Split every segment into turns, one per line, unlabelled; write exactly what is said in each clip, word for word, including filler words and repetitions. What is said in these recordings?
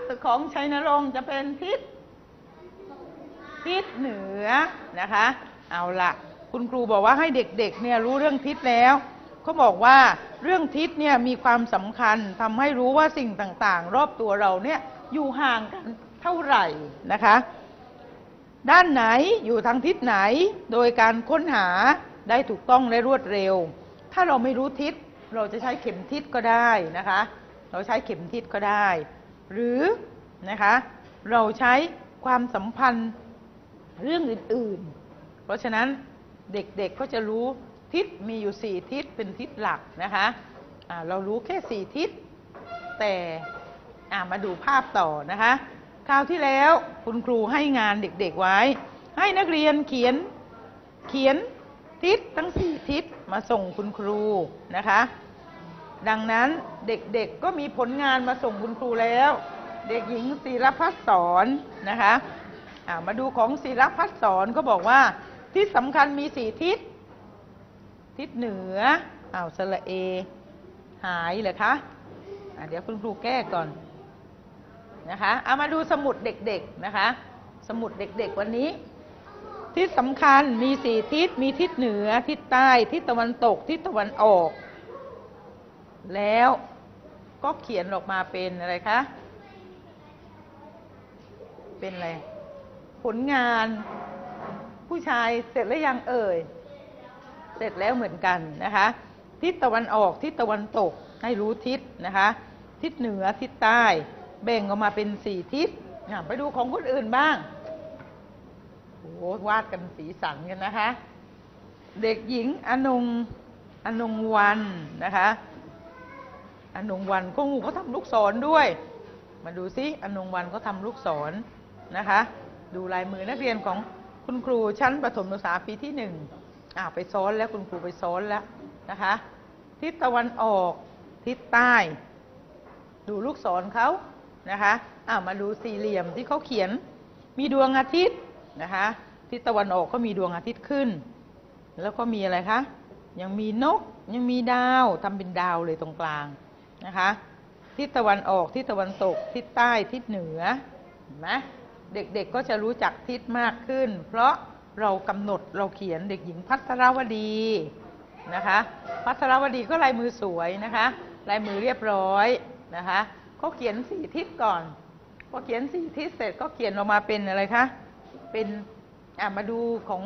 ของชัยนรงค์จะเป็นทิศทิศเหนือนะคะเอาละคุณครูบอกว่าให้เด็กๆเนี่ยรู้เรื่องทิศแล้วเขาบอกว่าเรื่องทิศเนี่ยมีความสำคัญทำให้รู้ว่าสิ่งต่างๆรอบตัวเราเนี่ยอยู่ห่างกันเท่าไหร่นะคะด้านไหนอยู่ทางทิศไหนโดยการค้นหาได้ถูกต้องและรวดเร็วถ้าเราไม่รู้ทิศเราจะใช้เข็มทิศก็ได้นะคะเราใช้เข็มทิศก็ได้หรือนะคะเราใช้ความสัมพันธ์เรื่องอื่นๆเพราะฉะนั้นเด็กๆก็จะรู้ทิศมีอยู่สี่ทิศเป็นทิศหลักนะคะะเรารู้แค่สี่ทิศแต่มาดูภาพต่อนะคะคราวที่แล้วคุณครูให้งานเด็กๆไว้ให้นักเรียนเขียนเขียนทิศทั้งสี่ทิศมาส่งคุณครูนะคะดังนั้นเด็กๆก็มีผลงานมาส่งคุณครูแล้วเด็กหญิงศิรพัฒน์สอนนะคะมาดูของศิรพัฒน์สอนก็บอกว่าทิศสำคัญมีสี่ทิศทิศเหนืออ้าวสระเอหายเลยคะะเดี๋ยวคุณครูแก้ก่อนนะคะเอามาดูสมุดเด็กๆนะคะสมุดเด็กๆวันนี้ทิศสำคัญมีสี่ทิศมีทิศเหนือทิศใต้ทิศตะวันตกทิศตะวันออกแล้วก็เขียนออกมาเป็นอะไรคะเป็นอะไรผลงานผู้ชายเสร็จแล้วยังเอ่ยเสร็จแล้วเหมือนกันนะคะทิศตะวันออกทิศตะวันตกให้รู้ทิศนะคะทิศเหนือทิศใต้แบ่งออกมาเป็นสี่ทิศไปดูของคนอื่นบ้างโอ้วาดกันสีสันกันนะคะเด็กหญิงอนงอนงวันนะคะอนงวันก็งูเขาทำลูกศรด้วยมาดูซิอนงวันเขาทำลูกศรนะคะดูลายมือนักเรียนของคุณครูชั้นประถมศึกษาปีที่หนึ่งอ่าไปซ้อนแล้วคุณครูไปซ้อนแล้วนะคะทิศตะวันออกทิศใต้ดูลูกศรเขานะคะอ่ามาดูสี่เหลี่ยมที่เขาเขียนมีดวงอาทิตย์นะคะทิศตะวันออกก็มีดวงอาทิตย์ขึ้นแล้วก็มีอะไรคะยังมีนกยังมีดาวทำเป็นดาวเลยตรงกลางนะคะทิศตะวันออกทิศตะวันตกทิศใต้ทิศเหนือเห็นไหมเด็กๆก็จะรู้จักทิศมากขึ้นเพราะเรากำหนดเราเขียนเด็กหญิงพัทรวดีนะคะพัทรวดีก็ลายมือสวยนะคะลายมือเรียบร้อยนะคะเขาเขียนสี่ทิศก่อนพอเขียนสี่ทิศเสร็จก็เขียนออกมาเป็นอะไรคะเป็นอ่ะมาดูของ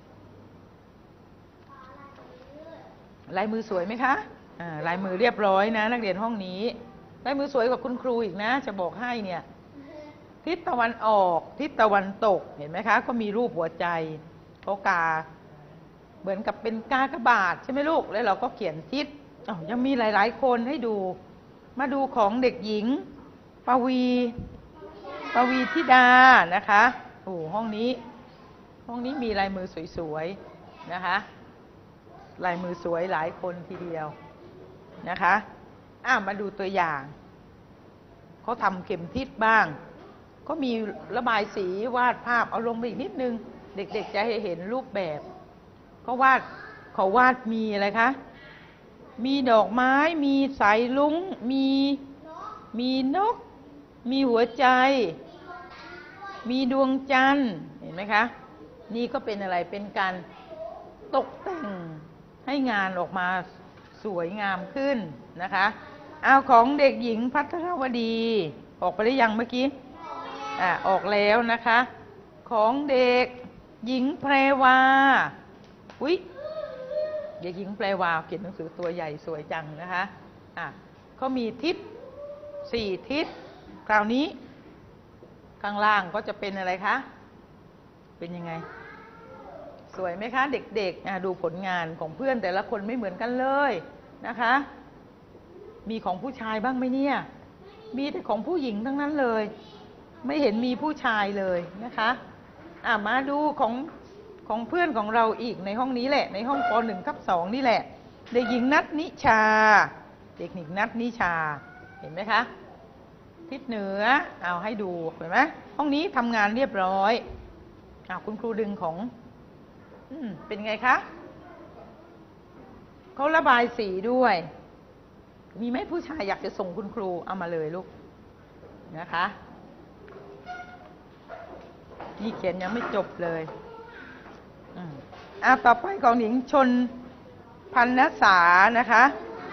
ลายมือสวยไหมคะอ่าลายมือเรียบร้อยนะนักเรียนห้องนี้ลายมือสวยกว่าคุณครูอีกนะจะบอกให้เนี่ยทิศตะวันออกทิศตะวันตกเห็นไหมคะก็มีรูปหัวใจเขากาเหมือนกับเป็นกากบาทใช่ไหมลูกแล้วเราก็เขียนทิศอ๋อยังมีหลายๆคนให้ดูมาดูของเด็กหญิงปวีปวีธิดานะคะโอ้ห้องนี้ห้องนี้มีลายมือสวยๆนะคะลายมือสวยหลายคนทีเดียวนะคะอ่ะมาดูตัวอย่างเขาทำเข็มทิศบ้างก็มีระบายสีวาดภาพเอาลงไปอีกนิดนึงเด็กๆจะให้เห็นรูปแบบเขาวาดเขาวาดมีอะไรคะมีดอกไม้มีสายลุ้งมีมีนกมีหัวใจมีดวงจันทร์เห็นไหมคะนี่ก็เป็นอะไรเป็นการตกแต่งให้งานออกมาสวยงามขึ้นนะคะเอาของเด็กหญิงพัทรวดีออกไปได้ยังเมื่อกี้อ่าออกแล้วนะคะของเด็กหญิงแพรวาอุ๊ยเด็กหญิงแพรวาเขียนหนังสือตัวใหญ่สวยจังนะคะอ่ะเขามีทิศสี่ทิศคราวนี้ข้างล่างก็จะเป็นอะไรคะเป็นยังไงสวยไหมคะเด็กๆดูผลงานของเพื่อนแต่ละคนไม่เหมือนกันเลยนะคะมีของผู้ชายบ้างไหมเนี่ยมีแต่ของผู้หญิงทั้งนั้นเลยไม่เห็นมีผู้ชายเลยนะคะอ่ะมาดูของของเพื่อนของเราอีกในห้องนี้แหละในห้องป หนึ่งทับสองนี่แหละเด็กหญิงนัทนิชาเด็กหญิงนัทนิชาเห็นไหมคะทิศเหนือเอาให้ดูเห็นไหมห้องนี้ทำงานเรียบร้อยอ่ะคุณครูดึงของอืมเป็นไงคะเขาระบายสีด้วยมีไหมผู้ชายอยากจะส่งคุณครูเอามาเลยลูกนะคะนี่เขียนยังไม่จบเลยอืมอ่ะต่อไปของหญิงชนพันนษานะคะ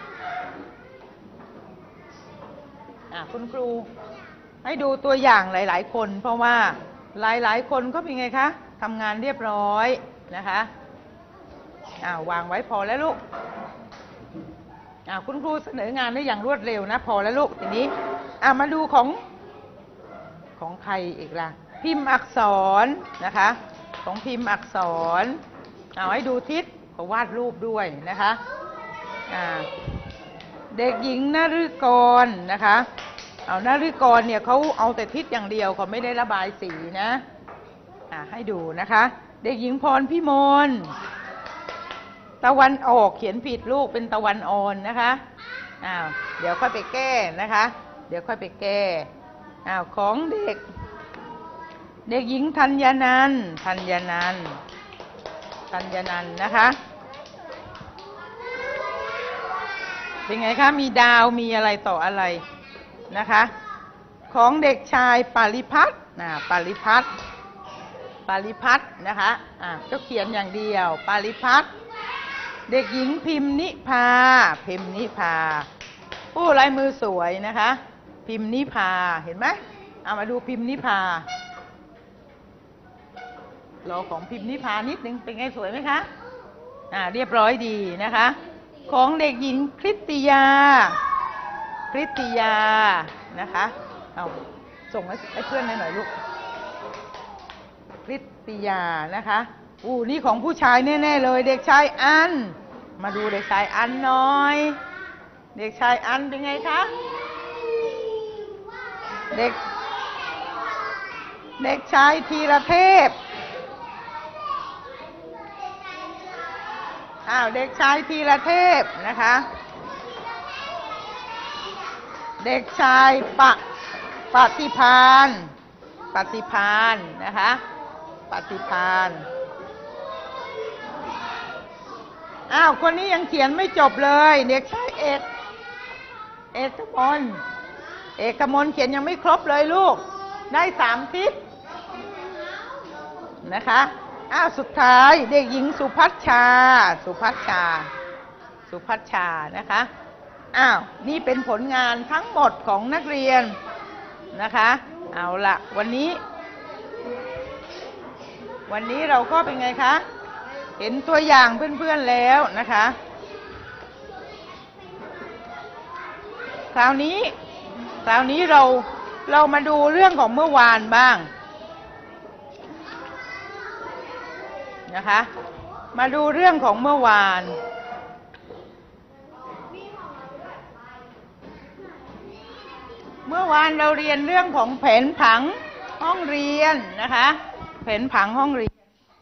อ่ะคุณครูให้ดูตัวอย่างหลายๆคนเพราะว่าหลายๆคนก็เป็นไงคะทำงานเรียบร้อยนะคะอ่าวางไว้พอแล้วลูกอ่าคุณครูเสนองานได้อย่างรวดเร็วนะพอแล้วลูกทีนี้อ่ามาดูของของใครอีกล่ะพิมพ์อักษรนะคะของพิมพ์อักษรเอาให้ดูทิศเขาวาดรูปด้วยนะคะอ่าเด็กหญิงนฤกรนะคะเอานฤกรเนี่ยเขาเอาแต่ทิศอย่างเดียวเขาไม่ได้ระบายสีนะอ่าให้ดูนะคะเด็กหญิงพรพิมลตะวันออกเขียนผิดลูกเป็นตะวันออนนะคะอ้าวเดี๋ยวค่อยไปแก้นะคะเดี๋ยวค่อยไปแก้อ้าวของเด็กเด็กหญิงธัญนันท์ธัญนันท์ธัญนันท์นะคะเป็นไงคะมีดาวมีอะไรต่ออะไรนะคะของเด็กชายปาริพัฒน์นะปาริพัฒน์ปาริพัฒน์นะคะอ่ะก็เขียนอย่างเดียวปาริพัฒน์เด็กหญิงพิมพ์นิพาพิมพ์นิพาผู้ลายมือสวยนะคะพิมพ์นิพาเห็นไหมเอามาดูพิมพ์นิพารอของพิมพ์นิพานิดนึงเป็นไงสวยไหมคะอ่าเรียบร้อยดีนะคะของเด็กหญิงคริสติยาคริสติยานะคะเอาส่งให้เพื่อนหน่อยลูกคริสติยานะคะอู้นี่ของผู้ชายแน่ๆเลยเด็กชายอันมาดูเด็กชายอันหน่อยเด็กชายอันเป็นไงคะเด็กเด็กชายธีรเทพอ้าวเด็กชายธีรเทพนะคะเด็กชายปะปฏิภาณปฏิภาณนะคะปฏิภาณอ้าวคนนี้ยังเขียนไม่จบเลยเด็กชายเอกเอกมลเอกมลเขียนยังไม่ครบเลยลูกได้สามทิศนะคะอ้าวสุดท้ายเด็กหญิงสุพัชชาสุพัชชาสุพัชชานะคะอ้าวนี่เป็นผลงานทั้งหมดของนักเรียนนะคะเอาละวันนี้วันนี้เราก็เป็นไงคะเห็นตัวอย่างเพื่อนๆแล้วนะคะคราวนี้คราวนี้เราเรามาดูเรื่องของเมื่อวานบ้างนะคะมาดูเรื่องของเมื่อวานเมื่อวานเราเรียนเรื่องของแผนผังห้องเรียนนะคะแผนผังห้องเรียน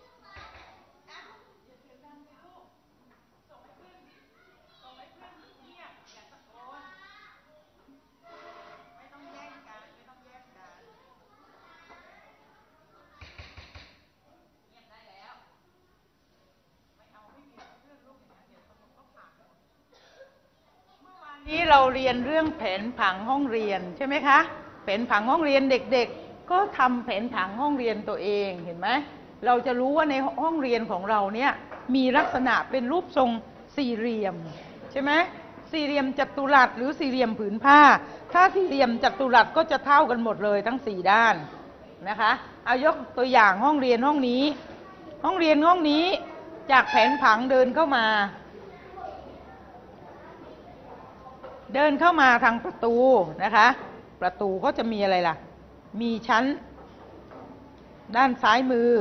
นี้เราเรียนเรื่องแผนผังห้องเรียนใช่ไหมคะแผนผังห้องเรียนเด็กๆก็ทำแผนผังห้องเรียนตัวเองเห็นไหมเราจะรู้ว่าในห้องเรียนของเราเนี่ยมีลักษณะเป็นรูปทรงสี่เหลี่ยมใช่ไหมสี่เหลี่ยมจัตุรัสหรือสี่เหลี่ยมผืนผ้าถ้าสี่เหลี่ยมจัตุรัสก็จะเท่ากันหมดเลยทั้งสี่ด้านนะคะเอายกตัวอย่างห้องเรียนห้องนี้ห้องเรียนห้องนี้จากแผนผังเดินเข้ามาเดินเข้ามาทางประตูนะคะประตูก็จะมีอะไรล่ะมีชั้นด้านซ้ายมือ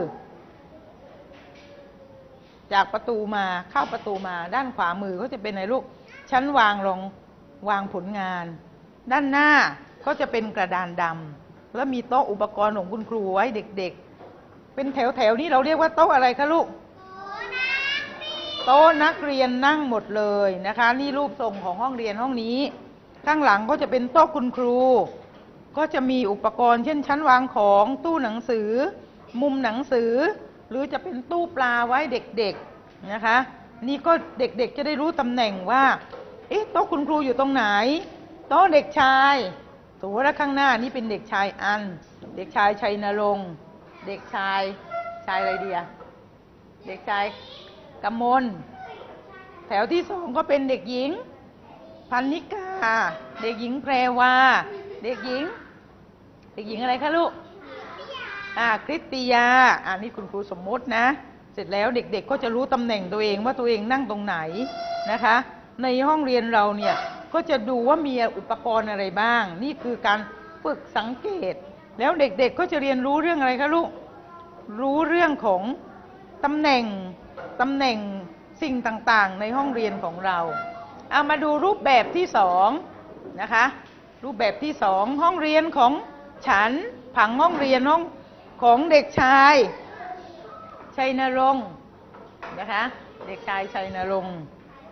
จากประตูมาเข้าประตูมาด้านขวามือก็จะเป็นอะไรลูกชั้นวางรองวางผลงานด้านหน้าก็จะเป็นกระดานดำแล้วมีโต๊ะอุปกรณ์ของคุณครูไว้เด็กๆเป็นแถวๆนี้เราเรียกว่าโต๊ะอะไรคะลูกโต๊ะนักเรียนนั่งหมดเลยนะคะนี่รูปทรงของห้องเรียนห้องนี้ข้างหลังก็จะเป็นโต๊ะคุณครูก็จะมีอุปกรณ์เช่นชั้นวางของตู้หนังสือมุมหนังสือหรือจะเป็นตู้ปลาไว้เด็กๆนะคะนี่ก็เด็กๆจะได้รู้ตำแหน่งว่าเอ๊ะโต๊ะคุณครูอยู่ตรงไหนโต๊ะเด็กชายตัวและข้างหน้านี่เป็นเด็กชายอันเด็กชายชัยนรงค์เด็กชายชายอะไรดีอะเด็กชายกมลแถวที่สองก็เป็นเด็กหญิงพันนิกาเด็กหญิงแพรวาเด็กหญิงเด็กหญิงอะไรคะลูกอ่าคริสติยาอ่านี่คุณครูสมมตินะเสร็จแล้วเด็กๆก็จะรู้ตำแหน่งตัวเองว่าตัวเองนั่งตรงไหนนะคะในห้องเรียนเราเนี่ยก็จะดูว่ามีอุปกรณ์อะไรบ้างนี่คือการฝึกสังเกตแล้วเด็กๆก็จะเรียนรู้เรื่องอะไรคะลูกรู้เรื่องของตำแหน่งตำแหน่งสิ่งต่างๆในห้องเรียนของเราเอามาดูรูปแบบที่สองนะคะรูปแบบที่สองห้องเรียนของฉันผังห้องเรียนห้องของเด็กชายชัยนรงค์นะคะเด็กชายชัยนรงค์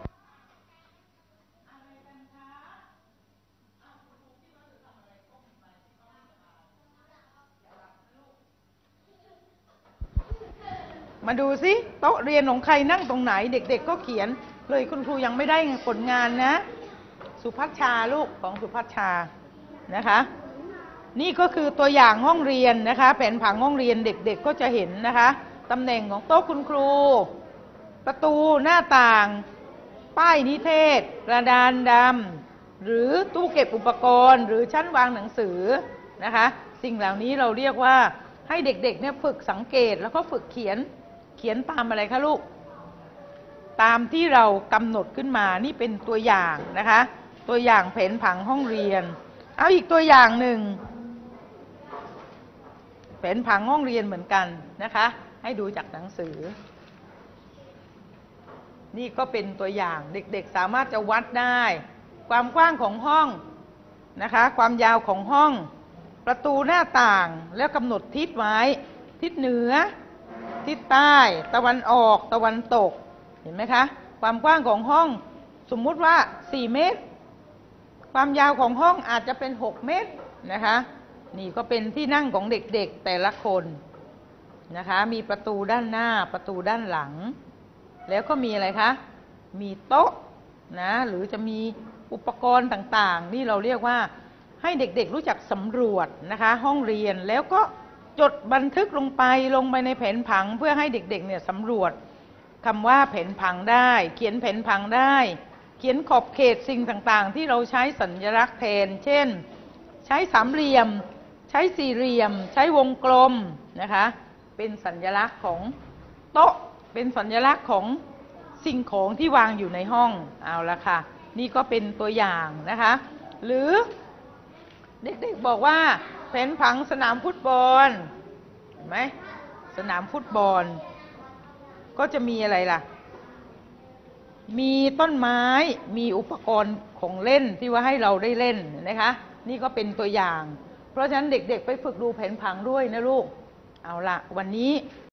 มาดูซิโต๊ะเรียนของใครนั่งตรงไหนเด็กๆก็เขียนเลยคุณครูยังไม่ได้ผลงานนะสุภัชชาลูกของสุภัชชานะคะนี่ก็คือตัวอย่างห้องเรียนนะคะแผนผังห้องเรียนเด็กๆก็จะเห็นนะคะตำแหน่งของโต๊ะคุณครูประตูหน้าต่างป้ายนิเทศกระดานดำหรือตู้เก็บอุปกรณ์หรือชั้นวางหนังสือนะคะสิ่งเหล่านี้เราเรียกว่าให้เด็กๆเนี่ยฝึกสังเกตแล้วก็ฝึกเขียนเขียนตามอะไรคะลูกตามที่เรากำหนดขึ้นมานี่เป็นตัวอย่างนะคะตัวอย่างแผนผังห้องเรียนเอาอีกตัวอย่างหนึ่งแผนผังห้องเรียนเหมือนกันนะคะให้ดูจากหนังสือนี่ก็เป็นตัวอย่างเด็กๆสามารถจะวัดได้ความกว้างของห้องนะคะความยาวของห้องประตูหน้าต่างแล้วกำหนดทิศไว้ทิศเหนือทิศใต้ตะวันออกตะวันตกเห็นไหมคะความกว้างของห้องสมมุติว่าสี่เมตรความยาวของห้องอาจจะเป็นหกเมตรนะคะนี่ก็เป็นที่นั่งของเด็กๆแต่ละคนนะคะมีประตูด้านหน้าประตูด้านหลังแล้วก็มีอะไรคะมีโต๊ะนะหรือจะมีอุปกรณ์ต่างๆนี่เราเรียกว่าให้เด็กๆรู้จักสำรวจนะคะห้องเรียนแล้วก็จดบันทึกลงไปลงไปในแผนผังเพื่อให้เด็กๆเนี่ยสำรวจคำว่าแผนผังได้เขียนแผนผังได้เขียนขอบเขตสิ่งต่างๆที่เราใช้สัญลักษณ์แทนเช่นใช้สามเหลี่ยมใช้สี่เหลี่ยมใช้วงกลมนะคะเป็นสัญลักษณ์ของโต๊ะเป็นสัญลักษณ์ของสิ่งของที่วางอยู่ในห้องเอาละค่ะนี่ก็เป็นตัวอย่างนะคะหรือเด็กๆบอกว่าแผนผังสนามฟุตบอลเห็นไหมสนามฟุตบอลก็จะมีอะไรล่ะมีต้นไม้มีอุปกรณ์ของเล่นที่ว่าให้เราได้เล่นนะคะนี่ก็เป็นตัวอย่างเพราะฉะนั้นเด็กๆไปฝึกดูแผนผังด้วยนะลูกเอาละวันนี้